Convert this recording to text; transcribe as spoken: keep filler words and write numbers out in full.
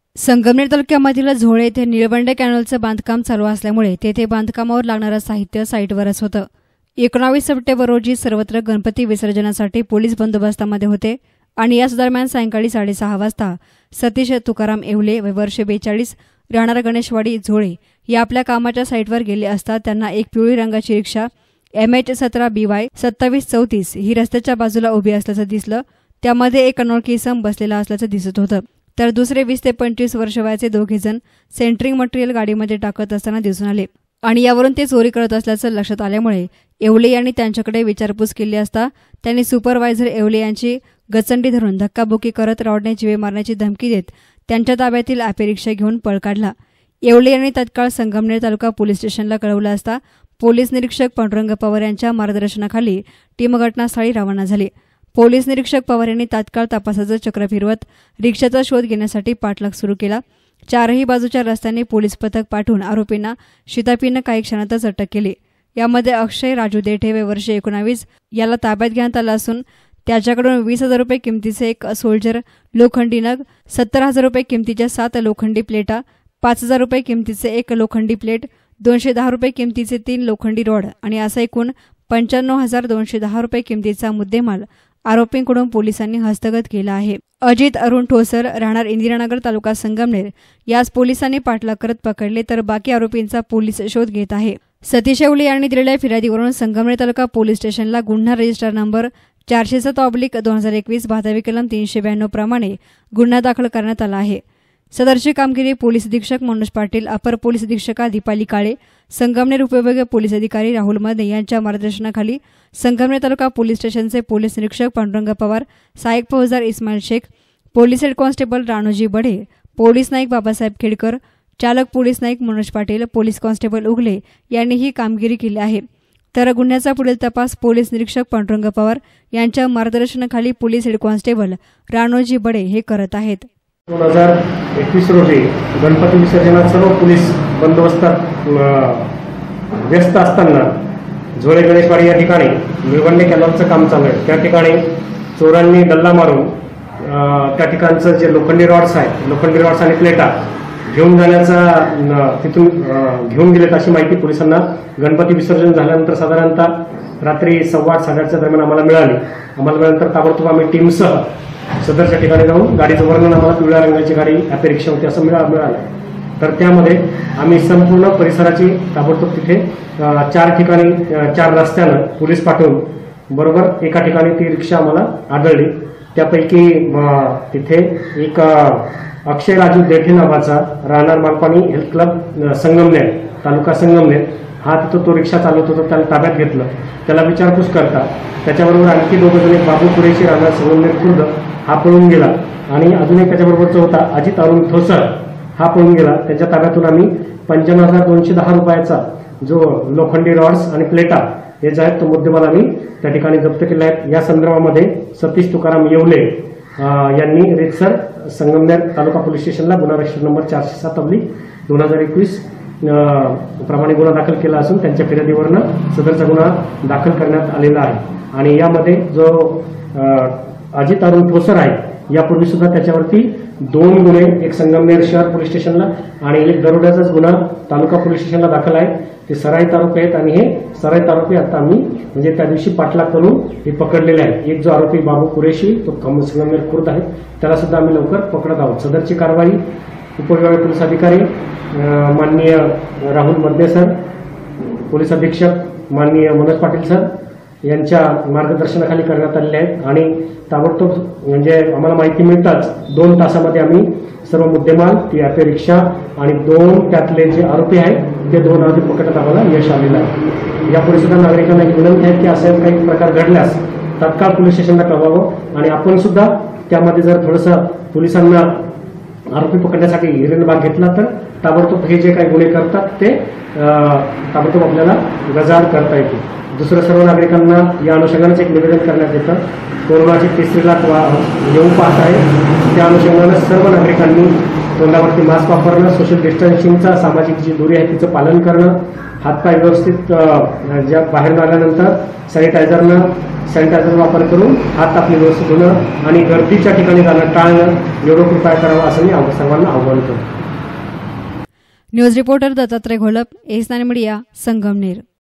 संगमनेर तालुक्यामधील झोळे येथे निळवंडे कॅनलचं बांधकाम चालू असल्यामुळे तेथे बांधकामावर लागणारं साहित्य साईटवरच होतं। एकोणावीस सप्टेंबर रोजी सर्वत्र गणपती विसर्जनासाठी पोलीस बंदोबस्तामध्ये होते आणि याच दरम्यान सायंकाळी साडेसहा वाजता सतीश तुकाराम येवले व वर्ष बेचाळीस राहणार गणेशवाडी झोळे या आपल्या कामाच्या साईटवर गेले असता त्यांना एक पिवळी रंगाची रिक्षा एम एच सतरा बी वाय सत्तावीस चौतीस ही रस्त्याच्या बाजूला उभी असल्याचं दिसलं। त्यामध्ये एक अनोळखी इसम बसलेला असल्याचं दिसत होतं, तर दुसरे वीस ते पंचवीस वर्ष वयाचे दोघे जण सेंटरिंग मटेरियल गाडीमध्ये टाकत असताना दिसून आले आणि यावरून ते चोरी करत असल्याचं लक्षात आल्यामुळे येवले यांनी त्यांच्याकडे विचारपूस केली असता त्यांनी सुपरवायझर येवले यांची गचंडी धरून धक्काबुक्की करत रॉडने जीवे मारण्याची धमकी देत त्यांच्या ताब्यातील ॲपे रिक्षा घेऊन पळ काढला। येवले यांनी तत्काळ संगमनेर तालुका पोलीस स्टेशनला कळवलं असता पोलीस निरीक्षक पांडुरंग पवार यांच्या मार्गदर्शनाखाली टीम घटनास्थळी रवाना झाली। पोलीस निरीक्षक पवार यांनी तात्काळ तपासाचं चक्र फिरवत रिक्षाचा शोध घेण्यासाठी पाठलाग सुरू केला। चारही बाजूच्या रस्त्यांनी पोलीस पथक पाठवून आरोपींना शिताफीनं काही क्षणातच अटक केली। यामध्ये अक्षय राजू देठे व वर्ष एकोणावीस याला ताब्यात घेण्यात आलं असून त्याच्याकडून वीस हजार रुपये किमतीचे एक सोल्जर लोखंडी नग, सत्तर हजार रुपये किमतीच्या सात लोखंडी प्लेटा, पाच हजार रुपये किमतीचे एक लोखंडी प्लेट, दोनशे दहा रुपये किमतीचे तीन लोखंडी रॉड आणि असा एकूण पंच्याण्णव हजार दोनशे दहा रुपये किमतीचा मुद्देमाल आरोपींकडून पोलिसांनी हस्तगत केला आहे। अजित अरुण ठोसर राहणार इंदिरानगर तालुका संगमनेर यास पोलिसांनी पाठलाग करत पकडले, तर बाकी आरोपींचा पोलीस शोध घेत आहे। सतीश येवले यांनी दिलेल्या फिर्यादीवरून संगमनेर तालुका पोलीस स्टेशनला गुन्हा रजिस्टर नंबर चारशे सात ऑब्लिक दोन हजार एकवीस भादवी कलम तीनशे ब्याण्णव प्रमाणे गुन्हा दाखल करण्यात आला आहे। सदरची कामगिरी पोलीस अधीक्षक मनोज पाटील, अपर पोलीस अधीक्षका दीपाली काळे, संगमनेर उपविभागीय पोलीस अधिकारी राहुल मदने यांच्या मार्गदर्शनाखाली संगमनेर तालुका पोलीस स्टेशनचे पोलीस निरीक्षक पांडुरंग पवार, सहाय्यक फौजदार Ismail Shaikh, police head constable Ranoji Badhe, police नाईक बाबासाहेब खेडकर, चालक पोलीस नाईक मनोज पाटील, पोलीस कॉन्स्टेबल उगले यांनी ही कामगिरी केली आहे। तर गुन्ह्याचा पुढील तपास पोलीस निरीक्षक पांडुरंग पवार यांच्या मार्गदर्शनाखाली police head constable Ranoji Badhe हे करत आहेत। दोन हजार एकवीस रोजी गणपती विसर्जनात सर्व पोलीस बंदोबस्तात व्यस्त असताना झोळे गणेशवाडी या ठिकाणी निळवंडे कॅनलचं काम चालू आहे। त्या ठिकाणी चोरांनी डल्ला मारून त्या ठिकाणचं जे लोखंडी रॉड्स आहेत, लोखंडी रॉड्स आणि प्लेटा घेऊन जाण्याचा तिथून घेऊन गेलेत अशी माहिती पोलिसांना गणपती विसर्जन झाल्यानंतर साधारणतः रात्री सव्वा आठ साडेआठच्या दरम्यान आम्हाला मिळाली। आम्हाला मिळाल्यानंतर ताबडतोब आम्ही टीमसह सदरच्या ठिकाणी जाऊन गाडीचं वर्णन आम्हाला पिवळ्या रंगाची गाडी ॲपे रिक्षा होती असं मिळा मिळालं तर त्यामध्ये आम्ही संपूर्ण परिसराची ताबडतोब तिथे चार ठिकाणी चार रस्त्यानं पोलीस पाठवून बरोबर एका ठिकाणी ती रिक्षा आम्हाला आढळली। त्यापैकी तिथे एक अक्षय राजू देठे नावाचा राहणार मालपाणी हेल्थ क्लब संगमनेर तालुका संगमनेर हा तिथं तो रिक्षा चालवत होता, त्याला ताब्यात घेतलं। त्याला विचारपूस करता त्याच्याबरोबर आणखी दोघं जण बाबू कुरेशी राहणार संगमनेर खुर्द हा पळून गेला आणि अजून एक त्याच्याबरोबरचा होता अजित अरुण ठोसर हा पळून गेला। त्याच्या ताब्यातून आम्ही पंच्याण्णव हजार दोनशे दहा रुपयाचा जो लोखंडी रॉड्स आणि प्लेटा हे जे आहेत तो मुद्देमाल आम्ही त्या ठिकाणी जप्त केला आहे। या संदर्भामध्ये सतीश तुकाराम येवले यांनी रितसर संगमनेर तालुका पोलीस स्टेशनला गुन्हा रजिस्टर नंबर चारशे सात ऑब्लिक दोन हजार एकवीस प्रमाणे गुन्हा दाखल केला असून त्यांच्या फिर्यादीवरनं सदरचा गुन्हा दाखल करण्यात आलेला आहे। आणि यामध्ये जो अजित अरुण ठोसर आहे यापूर्वी सुद्धा त्याच्यावरती दोन गुन्हे, एक संगमनेर शहर पोलीस स्टेशनला आणि एक दरोड्याचाच गुन्हा तालुका पोलीस स्टेशनला दाखल आहे। ते सराईत आरोपी आहेत आणि हे सराईत आरोपी आता आम्ही म्हणजे त्या दिवशी पाठलाग करून हे पकडलेले आहे। एक जो आरोपी बाबू कुरेशी तो संगमनेर खुर्द आहे त्याला सुद्धा आम्ही लवकर पकडत आहोत। सदरची कारवाई उपविभागीय पोलीस अधिकारी माननीय राहुल मदने सर, पोलीस अधीक्षक माननीय मनोज पाटील सर यांच्या मार्गदर्शनाखाली करण्यात आलेले आहेत आणि ताबडतोब म्हणजे आम्हाला माहिती मिळताच दोन तासामध्ये आम्ही सर्व मुद्देमाल, ती ॲपे रिक्षा आणि दोन त्यातले जे आरोपी आहेत ते दोन आरोपी पकडण्यात आम्हाला यश आलेलं आहे। यापुढे सुद्धा नागरिकांना एक विनंती आहे की असे काही प्रकार घडल्यास तात्काळ पोलीस स्टेशनला कळवावं आणि आपण सुद्धा त्यामध्ये जर थोडंसं पोलिसांना आरोपी पकडण्यासाठी हिरण भाग घेतला तर ताबडतोब हे जे काही गुन्हे करतात ते ताबडतोब आपल्याला गजाआड करता येतील। दुसरं सर्व नागरिकांना या अनुषंगानेच एक निवेदन करण्यात येतं, कोरोनाची तिसरी लाट येऊ पाहत आहे त्या अनुषंगाने सर्व नागरिकांनी तोंडावरती मास्क वापरणं, सोशल डिस्टन्सिंगचा सामाजिक जी दूरी आहे तिचं पालन करणं, हातपाय व्यवस्थित अ, ज्या बाहेरून आल्यानंतर सॅनिटायझरनं सॅनिटायझर वापर करून हात आपले व्यवस्थित धुणं आणि गर्दीच्या ठिकाणी जाणं टाळणं एवढं कृपया करावं असं मी आव- सर्वांना आवाहन करतो. News reporter Dattatray Gholap, S nine media, Sangamner.